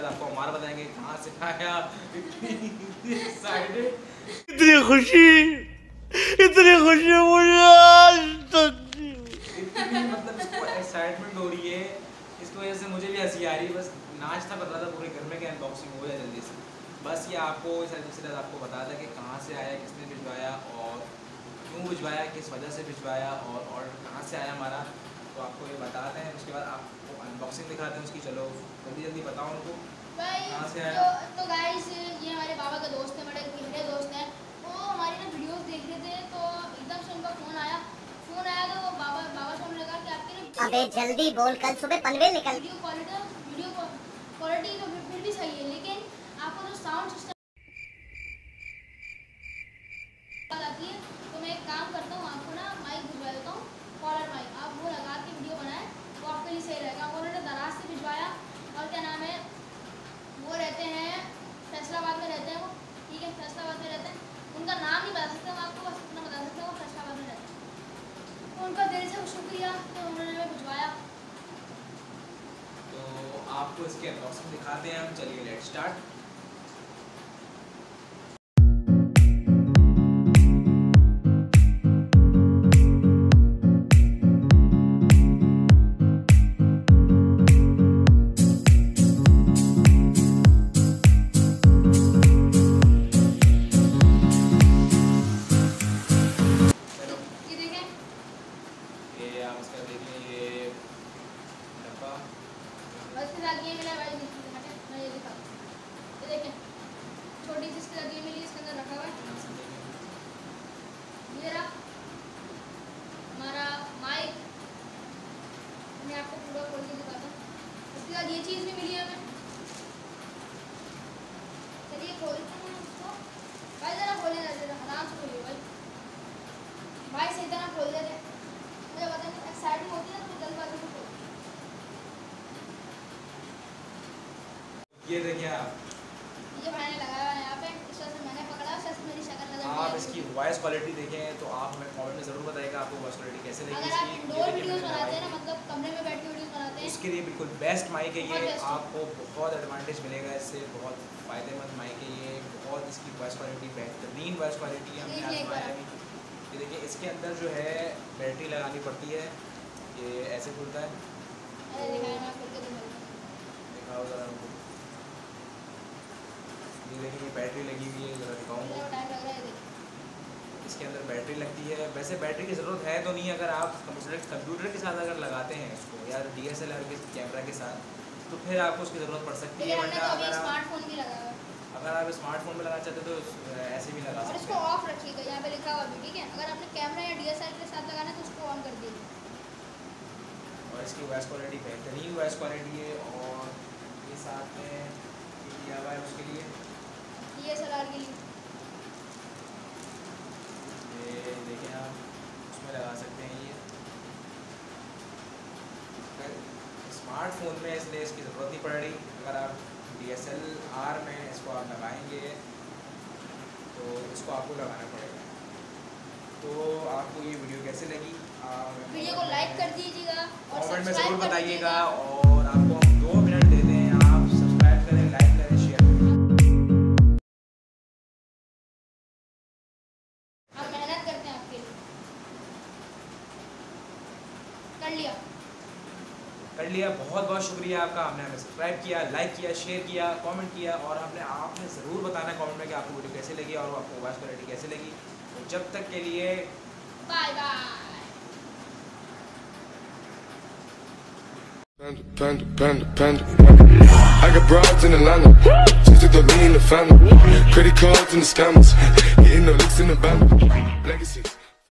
आपको हमारा बताएंगे कहाँ से आया एक्साइटेड। इतनी खुशी मुझे आज तक। मतलब इसको एक्साइटमेंट हो रही है, इसकी वजह से मुझे भी हंसी आ रही है। बस नाश्ता कर रहा था पूरे घर में कि अनबॉक्सिंग हो जाए जल्दी से। बस ये आपको इस आपको बता था कि कहाँ से आया, किसने भिजवाया और क्यों भिजवाया, किस वजह से भिजवाया और ऑर्डर कहाँ से आया हमारा, तो आपको ये बताते हैं। उसके बाद आपको अनबॉक्सिंग दिखाते हैं उसकी। चलो जल्दी बताओ उनको कहाँ से आया। तो गाइस ये हमारे बाबा का दोस्त है, बड़े गहरे दोस्त हैं। वो हमारी ना वीडियोस देख रहे थे तो एकदम से उनका फ़ोन आया तो वो बाबा से हमें लगा कि आपके अबे जल्दी बोल, कल सुबह पनवेल निकल। वीडियो क्वालिटी तो फिर भी सही है, लेकिन आपको जो साउंड सिस्टम आती है तो मैं एक काम करता हूँ, आपको ना माइक भिजवा देता हूँ, कॉलर माइक। आप वो लगा के वीडियो बनाएं वो आपके लिए सही रहेगा। उन्होंने दराज से भिजवाया और क्या नाम है, वो रहते हैं फैसलाबाद में रहते हैं वो, ठीक है, फैसलाबाद में रहते हैं। उनका नाम नहीं बता सकता मैं आपको, बस इतना बता सकता हूँ वो फैसलाबाद में रहते हैं। तो उनका दिल से शुक्रिया तो उन्होंने हमें भिजवाया। तो आपको इसके अनबॉक्सिंग दिखाते हैं हम। चलिए लेट्स स्टार्ट। छोटी सी इसके लगी मिली, इसके अंदर रखा हुआ है। ये रहा हमारा माइक, मैं आपको पूरा खोल के दिखाता हूँ। इसके बाद ये चीज़ भी मिली है हमें। चलिए खोलते हैं इसको। भाई ज़रा खोले ना, ज़रा आराम से खोलिए भाई सही तरह खोल देते। मुझे पता नहीं एक्साइटिंग होती है तो जल्दबाजी में खोल। ये देखिए आप, ये भाई ने लगाया है यहाँ पे, इस वजह से मैंने पकड़ा, इस वजह से मेरी शक्ल नजर नहीं आप आ रही। इसकी वॉइस क्वालिटी देखें तो आप हमें कमेंट में ज़रूर बताइएगा आपको वॉइस क्वालिटी कैसे लगी अगर आप इसकी। इंडोर वीडियोस बनाते हैं ना, मतलब कमरे में बैठ के वीडियोस बनाते हैं, उसके लिए बिल्कुल बेस्ट माइक है ये। बेस्ट है। आपको बहुत एडवांटेज मिलेगा इससे, बहुत फ़ायदेमंद माइक है ये। बहुत इसकी वॉइस क्वालिटी बेहतरीन वॉइस क्वालिटी है, हमने आजमाया भी। ये देखिए इसके अंदर जो है बैटरी लगानी पड़ती है, ये ऐसे खुलता है। अरे दिखाया मैं खोल के दिखाओ ज़रा हमको। ये देखिए ये बैटरी लगी हुई है, ज़रा दिखाऊंगा। टाइम लग रहा है। इसके अंदर बैटरी लगती है। वैसे बैटरी की ज़रूरत है तो नहीं, अगर आप कंप्यूटर के साथ अगर लगाते हैं इसको या DSLR के कैमरा के साथ तो फिर आपको उसकी ज़रूरत पड़ सकती है। वरना अगर स्मार्टफोन भी लगा हुआ है, अगर आप स्मार्टफोन में लगाना चाहते तो ऐसे भी लगा और सकते इसको हैं। ऑफ रखिएगा, यहाँ पे लिखा हुआ भी, ठीक है। अगर आपने कैमरा या DSLR के साथ लगाना है तो उसको ऑन कर दीजिए। और इसकी वॉइस क्वालिटी बेहतरीन वॉइस क्वालिटी है। और ये साथ में दिया हुआ है उसके लिए DSLR के लिए। ये देखें आप, उसमें लगा सकते हैं। ये स्मार्टफोन में इसलिए इसकी ज़रूरत नहीं पड़ रही। अगर आप DSLR में इसको आप लगाएंगे तो इसको आपको लगाना पड़ेगा। तो आपको ये वीडियो कैसे लगी, वीडियो को लाइक कर दीजिएगा और कमेंट में ज़रूर सब्सक्राइब कर बताइएगा। दीजिएगा। और आपको हम 2 मिनट देते हैं, आप सब्सक्राइब करें, लाइक करें, शेयर करें। हम मेहनत करते हैं आपके लिए। कर लिया। बहुत बहुत शुक्रिया आपका। हमने हमें सब्सक्राइब किया, लाइक किया, शेयर किया, कमेंट किया। और आपने ज़रूर बताना कमेंट में कि आपको वीडियो कैसे लगी और आपको वॉइस क्वालिटी कैसे लगी। तो जब तक के लिए bye bye. Panda. I got broads in Atlanta, just to throw me in the family. Credit cards and the scammers, getting no licks in the band. Legacy.